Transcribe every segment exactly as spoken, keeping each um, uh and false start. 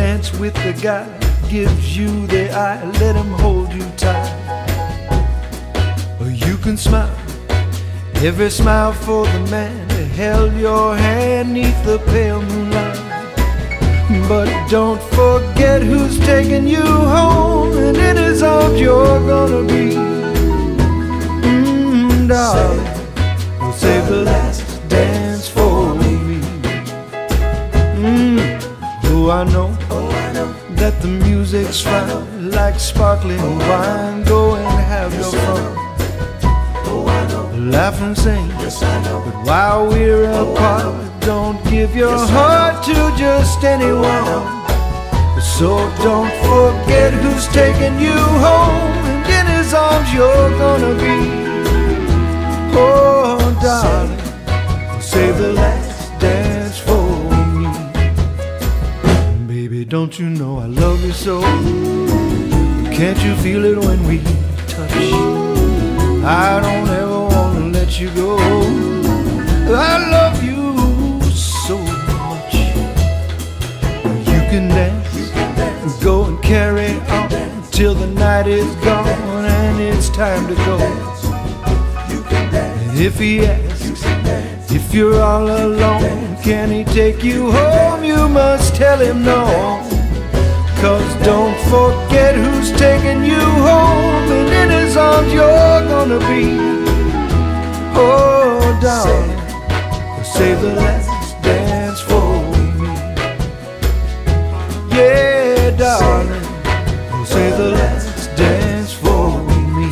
dance with the guy gives you the eye, let him hold you tight. Or you can smile, every smile for the man that held your hand neath the pale moonlight. But don't forget who's taking you home, and in his arms you're gonna be. Mm, darling, we'll save the last dance for me. Mm, oh, I know that the music's fine, like sparkling wine. Go and have your fun, laugh and sing. But while we're apart, don't give your heart to just anyone. So don't forget who's taking you home, and in his arms you're gonna be. Oh, darling, save the last dance for me. Baby, don't you know I love you so? Can't you feel it when we touch? I don't ever wanna let you go. I love you so much. You can dance, go and carry on till the night is gone and it's time to go. And if he asks if you're all alone, can he take you home? You must tell him no. Cause don't forget who's taking you home, and in his arms you're gonna be. Oh, darling, save the last dance for me. Yeah, darling, save the last dance for me.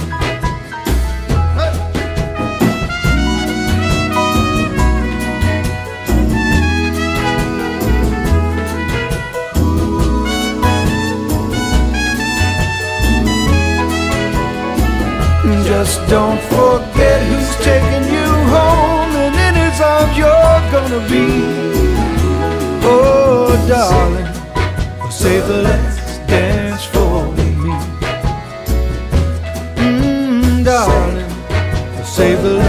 Just don't forget who's taking you home, and in his arms you're gonna be. Oh, darling, save the last dance for me. Mm, darling, save the